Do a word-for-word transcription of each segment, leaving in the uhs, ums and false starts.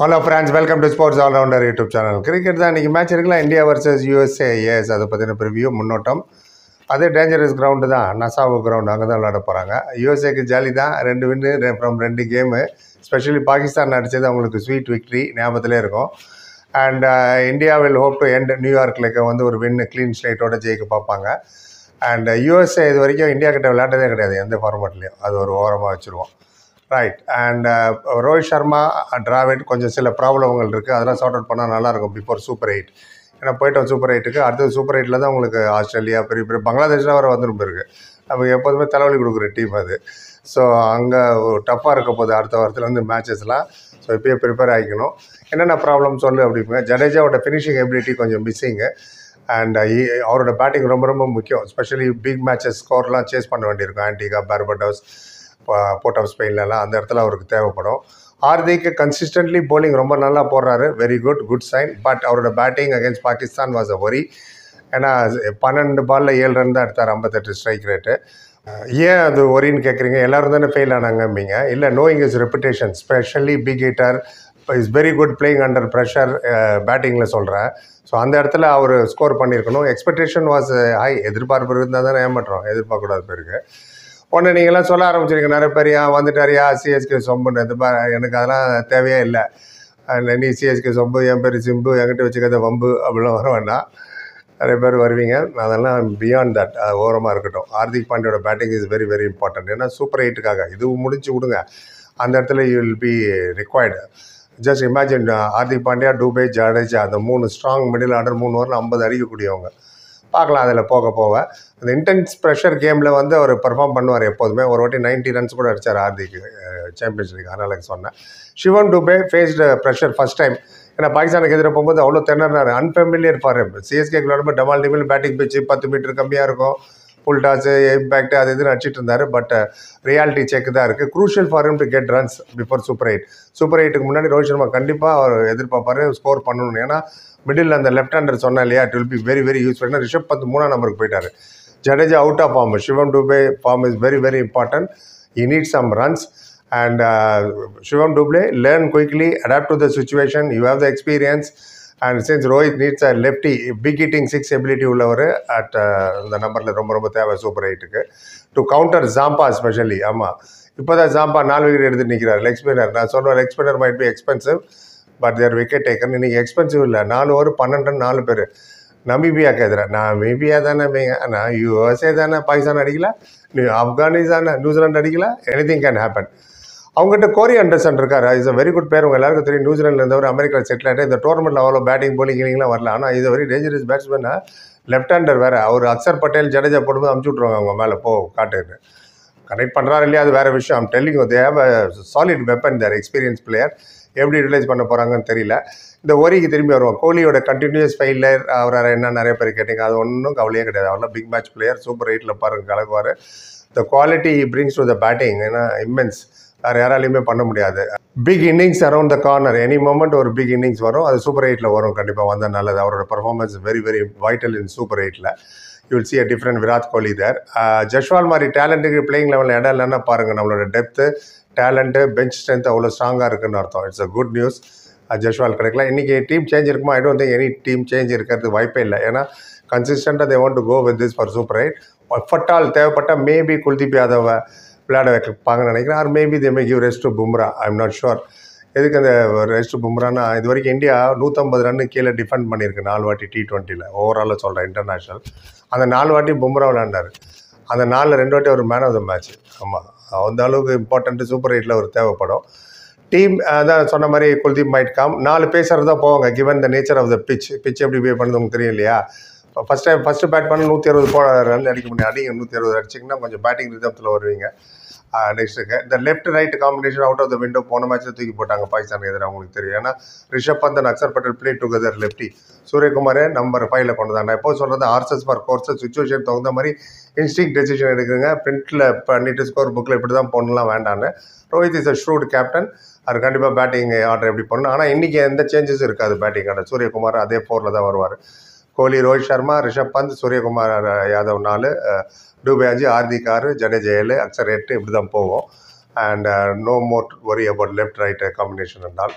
Hello friends, welcome to sports all rounder YouTube channel. Cricket தான் இன்றைக்கி match இருக்குல்ல, India versus USA. S, அதை பற்றின ப்ரிவியூ முன்னோட்டம். அதே டேஞ்சரஸ் கிரவுண்டு தான், நசாவு கிரவுண்டு, அங்கே தான் விளையாட போகிறாங்க. யூஎஸ்ஏக்கு ஜாலி தான், ரெண்டு வின்னு ஃப்ரம் ரெண்டு கேமு. ஸ்பெஷலி பாகிஸ்தான் அடித்தது அவங்களுக்கு ஸ்வீட் விக்ட்ரி ஞாபகத்திலே இருக்கும். And India will hope to end நியூயார்க்கில் வந்து ஒரு வின்னு க்ளீன் ஸ்லேட்டோட ஜெயிக்க பார்ப்பாங்க. அண்ட் யூஎஸ்ஏ இது வரைக்கும் இந்தியா கிட்ட விளையாட்டதே கிடையாது எந்த ஃபார்மேட்லேயும். அது ஒரு ஓரமாக வச்சுருவோம். ரைட். அண்ட் ரோஹித் சர்மா, டிராவிட் கொஞ்சம் சில ப்ராப்ளங்கள் இருக்குது, அதெல்லாம் சார்ட் அவுட் பண்ணால் நல்லாயிருக்கும் பிஃபோர் சூப்பர் எயிட். ஏன்னா போய்ட்டோம் சூப்பர் எயிட்டுக்கு. அடுத்தது சூப்பர் எயிட்டில் தான் உங்களுக்கு ஆஸ்திரேலியா, பெரிய பெரிய பங்களாதேஷ்லாம் வர வந்துடும் இருக்குது. நமக்கு எப்போதுமே தலைவலி கொடுக்குற டீம் அது. ஸோ அங்கே டஃப்பாக இருக்க போகுது அடுத்த வாரத்துலேருந்து மேட்சஸ்லாம். ஸோ இப்போயே ப்ரிப்பேர் ஆகிக்கணும். என்னென்ன ப்ராப்ளம் சொல்லு அப்படிங்க. ஜடேஜாவோட ஃபினிஷிங் எபிலிட்டி கொஞ்சம் மிஸ்ஸிங்கு. அண்ட் அவரோட பேட்டிங் ரொம்ப ரொம்ப முக்கியம். ஸ்பெஷலி பிக் மேட்சஸ் ஸ்கோர்லாம் சேஸ் பண்ண வேண்டியிருக்கும். ஆன்டிகா, பார்படோஸ், போர்ட் ஆஃப் ஸ்பெயின்லலாம் அந்த இடத்துல அவருக்கு தேவைப்படும். ஹார்திக் கன்சிஸ்டன்ட்லி போலிங் ரொம்ப நல்லா போடுறாரு, very good, good sign. But அவரோட batting against Pakistan was a worry. ஏன்னா பன்னெண்டு பாலில் ஏழு ரன் தான் எடுத்தார், ஐம்பத்தெட்டு ஸ்ட்ரைக் ரேட்டு. ஏன் அது ஒரின்னு கேட்குறீங்க? எல்லோரும் தானே ஃபெயில் ஆனாங்கம்பீங்க. இல்லை, knowing is reputation, specially big hitter, is very good playing under pressure பேட்டிங்கில் சொல்கிறேன். ஸோ அந்த இடத்துல அவர் ஸ்கோர் பண்ணியிருக்கணும். Expectation was high. எதிர்பார்ப்பு இருந்தால் தானே ஏமாற்றோம், எதிர்பார்க்கக்கூடாது பேருக்கு. ஒன்று நீங்களாம் சொல்ல ஆரம்பிச்சிருங்க நிறைய பேர், ஏன் வந்துட்டாரியா சிஎஸ்கே சொம்புன்னு. இது எனக்கு அதெல்லாம் தேவையே இல்லை. அதில் நீ சிஎஸ்கே சொம்பு, என் பேர் சிம்பு, என்கிட்ட வச்சுக்கிறத வம்பு அப்படிலாம் வர வேண்டாம். நிறைய பேர் வருவீங்க, அதெல்லாம் பியாண்ட் தட், ஓரமாக இருக்கட்டும். ஹார்திக் பாண்டியோட batting is very very important. ஏன்னா சூப்பர் எயிட்டுக்காக இது முடிச்சு விடுங்க, அந்த இடத்துல you will be required. Just imagine Hardik Pandya, Dube, Jadeja, அந்த மூணு ஸ்ட்ராங் மிடில் ஆர்டர், மூணு ஓவரில் ஐம்பது அடிக்கக்கூடியவங்க. பார்க்கலாம் அதில் போக போக. அந்த இன்டென்ஸ் ப்ரெஷர் கேமில் வந்து அவர் பெர்ஃபார்ம் பண்ணுவார் எப்போதுமே. ஒரு வாட்டி நைன்ட்டி ரன்ஸ் கூட அடித்தார் ஹார்திக் சாம்பியன்ஸ் லீக். அதனால் சொன்னேன். Shivam Dube faced pressure first time. ஏன்னா பாகிஸ்தானுக்கு எதிராக போகும்போது அவ்வளோ திணறாரு, அன்ஃபெமிலியர் ஃபார் ஹிம். சிஎஸ்கேக்கு விளையாடும்போது டமால் டிமில் பேட்டிங் பிச்சு பத்து மீட்டர் கம்மியாக இருக்கும், புல் டாஸு, இம்பேக்ட் அது இதுன்னு அடிச்சிட்டு இருந்தார். பட் ரியாலிட்டி செக் தான் இருக்குது. Crucial for him to get runs before super eight. Super எயிட்டுக்கு முன்னாடி ரோஹித் சர்மா கண்டிப்பாக அவர் எதிர்பார்ப்பார் ஸ்கோர் பண்ணணும். ஏன்னா மிடில் அந்த லெஃப்ட் ஹேண்டர் சொன்னா இல்லையா, it will be very very useful. ஏன்னா ரிஷப் பந்த் மூணாம் நம்பருக்கு போயிட்டார். Jadeja out of form. Shivam Dube form is very very important. He need some runs. And Shivam Dube learn quickly, adapt to the situation. You have the experience. And since Rohit needs a lefty, big hitting six ability உள்ளவர் at இந்த நம்பரில் ரொம்ப ரொம்ப தேவை super எயிட்டுக்கு. To counter Zampa specially. ஆமாம், இப்போ தான் ஜாம்பா நாலு விக்கெட் எடுத்துட்டு நிற்கிறார். லெக் ஸ்பின்னர், நான் சொல்லுவேன் leg spinner might be expensive, but their wicket taken. இன்றைக்கி எக்ஸ்பென்சிவ் இல்லை. நாலு ஓவர் பன்னெண்டு ரன், நாலு பேர். நமீபியாவுக்கு எதிராக. நான் நமீபியா தானே, நான் யூஎஸ்ஏ தானே, பாகிஸ்தான் அடிக்கல, ஆப்கானிஸ்தான், நியூசிலாந்து அடிக்கல, எனி திங் கேன் ஹேப்பன். அவங்ககிட்ட கோரி அண்டர்சன் இருக்கார். இஸ் அ வெரி குட் பேர். உங்கள் எல்லாருக்கும் தெரியும். நியூசிலாண்டில் இருந்தவர் அமெரிக்காவில் செட்டில் ஆகிட்டு இந்த டோர்னமெண்ட்டில் அவ்வளோ பேட்டிங் போலிங் இல்லைங்களாம் வரல. ஆனால் இது வெரி டேஞ்சரஸ் பேட்ஸ்மேனா, லெஃப்ட் ஹேண்டர் வேறு. அவர் அக்சர் பட்டேல், ஜடேஜா போடும்போது அமுச்சு விட்ருவாங்க அவங்க மேலே, போ காட்டுன்னு. கனெக்ட் பண்ணுறாரு இல்லையா, அது வேறு விஷயம். I'm telling they have a solid weapon there, experience player. எப்படி யூட்டிலைஸ் பண்ண போகிறாங்கன்னு தெரியல. இந்த ஓரிக்கு திரும்பி வருவோம். கோலியோட கண்டினியூஸ் ஃபெயிலியர், அவர் என்ன நிறைய பேர் கேட்டிங்க, அது ஒன்றும் கவலையே கிடையாது. அவர்லாம் பிக் மேட்ச் பிளேயர். சூப்பர் எயிட்டில் பாருங்கள் கலக்குவார். The quality brings to the batting ஏன்னா இம்மென்ஸ், வேறு யாராலையுமே பண்ண முடியாது. Big innings around the corner, any moment ஒரு பிக் இன்னிங்ஸ் வரும். அது சூப்பர் எயிட்டில் வரும், கண்டிப்பாக வந்தால் நல்லது. அவரோட performance very very vital in super எயிட்டில். You will see a different Virat Kohli there. Jaiswal மாதிரி டேலண்ட்டுக்கு பிளேயிங் லெவலில் இடம் இல்லைன்னா பாருங்கள், நம்மளோட டெப்த்து, டேலண்ட்டு, பெஞ்ச் ஸ்ட்ரென்த் அவ்வளோ ஸ்ட்ராங்காக இருக்குன்னு அர்த்தம். It's a good news. Jaiswal கிடைக்கல. இன்றைக்கி டீம் சேஞ்ச் இருக்குமா? I don't think any team change இருக்கிறது வாய்ப்பே இல்லை. ஏன்னா கன்சிஸ்டண்ட்டாக they want to go with this for super eight. ஃபட்டால் தேவைப்பட்டால் மேபி குல்தீப் யாதவை விளையாட வைப்பாங்கன்னு நினைக்கிறேன். Or maybe they may give rest to Bumrah. I am not sure. எதுக்கு அந்த ரெஸ்ட் பும்ரானா, இது வரைக்கும் இந்தியா நூற்றம்பது ரன்னு கீழே டிஃபெண்ட் பண்ணியிருக்கு நாலு வாட்டி டி ட்வெண்ட்டியில். ஓவராலாக சொல்கிறேன், இன்டர்நேஷ்னல். அந்த நாலு வாட்டி பும்ரா விளையாண்டார். அந்த நாலில் ரெண்டு வாட்டி ஒரு மேன் ஆஃப் த மேட்ச். ஆமாம், அந்த அளவுக்கு இம்பார்ட்டன்ட்டு சூப்பர் எயிட்டில் ஒரு தேவைப்படும். டீம் அதான் சொன்ன மாதிரி குல்தீப் மைட் கம். நாலு பேசர் தான் போவாங்க, given the nature of the pitch. Pitch எப்படி பே பண்ணுறது உங்களுக்கு தெரியும் இல்லையா. ஃபஸ்ட் டைம் ஃபஸ்ட்டு பேட் பண்ண நூற்றி அறுபது போ ரன் அடிக்க முடியும். அடிங்க நூற்றி அறுபது அடிச்சிங்கன்னா கொஞ்சம் பேட்டிங் ரிதத்தில் வருவீங்க. நெக்ஸ்ட்டுக்கு இந்த left right combination out of the window போன மேட்ச்சில் தூக்கி போட்டாங்க பாகிஸ்தான் எதிராக. அவங்களுக்கு தெரியும். ஏன்னா Rishabh Pant and Axar Patel play together lefty. சூரியகுமாரே நம்பர் ஃபைவ்ல கொண்டு தான். நான் எப்போ சொல்கிறது, ஆர்சஸ் ஃபார் கோர்ஸஸ், சுச்சுவேஷன் தகுந்த மாதிரி இன்ஸ்டிங் டெசிஷன் எடுக்குங்க. பிரிண்டில் பண்ணிட்டு ஸ்கோர் புக்கில் இப்படி தான் போடலாம் வேண்டான்னு. Rohit is a shrewd captain. அது கண்டிப்பாக பேட்டிங் ஆர்டர் எப்படி பண்ணணும். ஆனால் இன்றைக்கி எந்த சேஞ்சஸ் இருக்காது பேட்டிங் ஆர்டர். சூரியகுமார் அதே ஃபோரில் தான் வருவார். கோலி, ரோஹித் சர்மா, ரிஷப் பந்த், சூரியகுமார் யாதவ் நாலு, டூபே அஞ்சு, ஹார்திக் ஆறு, ஜடேஜா ஏழு, அக்சர் எட்டு, இப்படி தான் போவோம். And no more worry about left right combination என்றால்.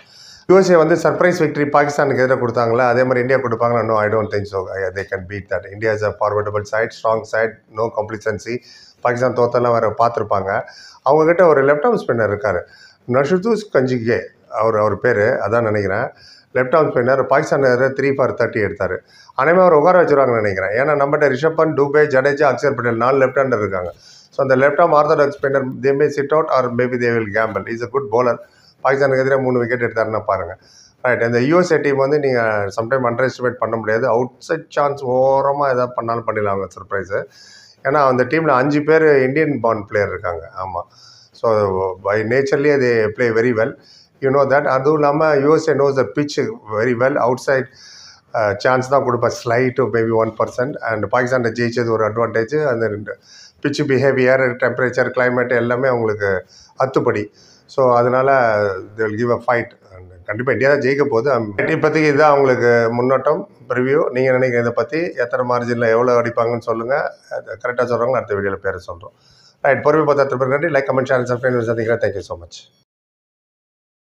யூஎஸ்ஏ வந்து சர்ப்ரைஸ் விக்டரி பாகிஸ்தானுக்கு எதிராக கொடுத்தாங்களா, அதே மாதிரி இந்தியா கொடுப்பாங்களா? No, I don't think so. They can beat that. India is a formidable side, strong side, no complacency. Pakistan தோத்தெல்லாம் வேறு பார்த்துருப்பாங்க. அவங்கக்கிட்ட ஒரு லெஃப்ட் ஆர்ம் ஸ்பின்னர் இருக்கார், நஷுதூஸ் கஞ்சிகே, அவர் அவர் பேர் அதான் நினைக்கிறேன். Left arm spinner Pakistan three for thirty எடுத்தார். அனைமே அவர் உட்கார வச்சுருவாங்கன்னு நினைக்கிறேன். ஏன்னா நம்மகிட்ட ரிஷப் பண்ட், டூபே, ஜடேஜா, அக்ஷர் பட்டேல் நாலு லெஃப்ட் ஹேண்டர் இருக்காங்க. ஸோ அந்த left arm orthodox spinner they may sit out or maybe they will gamble. Is a good bowler. பாகிஸ்தானுக்கு எதிராக மூணு விக்கெட் எடுத்தாருன்னா பாருங்கள். ரைட். இந்த யூஎஸ்ஏ டீம் வந்து நீங்கள் சம்டைம் அண்டர் எஸ்டிமேட் பண்ண முடியாது. அவுட் சைட் சான்ஸ் ஓரமாக எதாவது பண்ணாலும் பண்ணிடலாம் சர்ப்ரைஸு. ஏன்னா அந்த டீமில் அஞ்சு பேர் இந்தியன் பார்ன் பிளேயர் இருக்காங்க. ஆமாம். ஸோ பை நேச்சர்லேயே அது play very well, you know that. அதுவும் இல்லாமல் USA knows the pitch very well. Outside chance தான் கொடுப்பேன், slight maybe one percent. And பாகிஸ்தானில் ஜெயிச்சது ஒரு அட்வான்டேஜ். அந்த ரெண்டு பிச்சு பிஹேவியர், டெம்பரேச்சர், கிளைமேட் எல்லாமே அவங்களுக்கு அத்துப்படி. ஸோ அதனால் they will give a fight. And கண்டிப்பாக இந்தியா தான் ஜெயிக்க போகுது. இப்போதைக்கு இதுதான் அவங்களுக்கு முன்னோட்டம், ரிவ்யூ. நீங்கள் நினைக்கிற இதை பற்றி எத்தனை மார்ஜினில் எவ்வளோ அடிப்பாங்கன்னு சொல்லுங்கள். கரெக்டாக சொல்கிறாங்க, அடுத்த வீடியோவில் பேரை சொல்கிறோம். ரைட். பொறுமை பார்த்து நன்றி. லைக், கமெண்ட், ஷேர், சப்ஸ்கிரைப் சந்திக்கிறேன். Thank you so much.